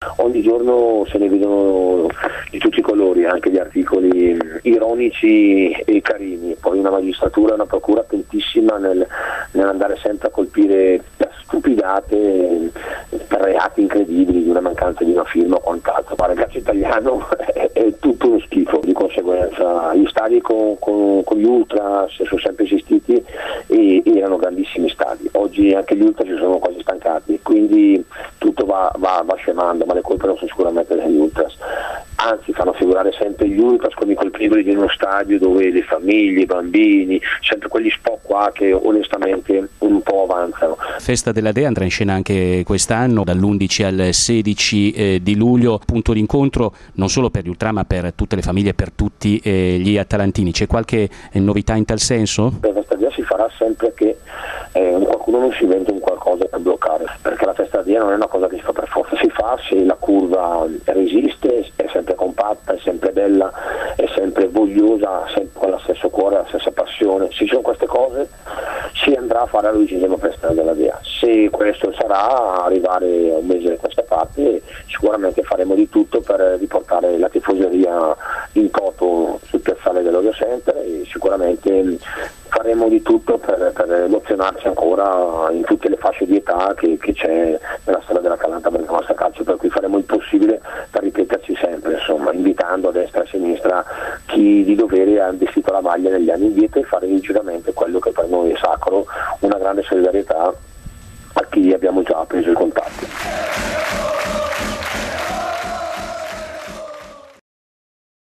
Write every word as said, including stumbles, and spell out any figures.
ogni giorno se ne vedono di tutti i colori, anche gli articoli ironici e carini, poi una magistratura e una procura attentissima nel, nell'andare sempre a colpire stupidate per reati incredibili di una mancanza di una firma o quant'altro. Ma il calcio italiano è, è tutto uno schifo, di conseguenza gli stadi con, con, con gli ultras sono sempre esistiti e erano grandissimi stadi, oggi anche gli ultras si sono quasi stancati, quindi tutto va, va, va scemando, ma le colpe non sono sicuramente degli ultras, anzi fanno figurare sempre gli ultras come i colpevoli di uno stadio dove le famiglie, i bambini, sempre quegli spot qua che onestamente un po' avanzano. Festa della Dea andrà in scena anche quest'anno dall'undici al sedici eh, di luglio, punto d'incontro non solo per gli ultra ma per tutte le famiglie, per tutti eh, gli atalantini. C'è qualche eh, novità in tal senso? La festa Dea si farà sempre che eh, qualcuno non si inventa un qualcosa per bloccare, perché la festa Dea non è una cosa che si fa per forza, si fa se la curva resiste, è sempre compatta, è sempre bella, è sempre vogliosa, sempre con lo stesso cuore, la stessa passione. Se ci sono queste cose si andrà a fare la dodicesima festa della Dea. Se questo sarà, arrivare a un mese da questa parte, sicuramente faremo di tutto per riportare la tifoseria in toto sul piazzale dell'Orio Center e sicuramente faremo di tutto per, per emozionarci ancora in tutte le fasce di età che, che c'è nella storia della Calanta Bergamasca Calcio, per cui faremo il possibile per ripeterci sempre, insomma, invitando a destra e a sinistra chi di dovere ha vestito la maglia negli anni indietro e fare rigidamente quello che per noi è sacro, una grande solidarietà a chi abbiamo già preso i contatti.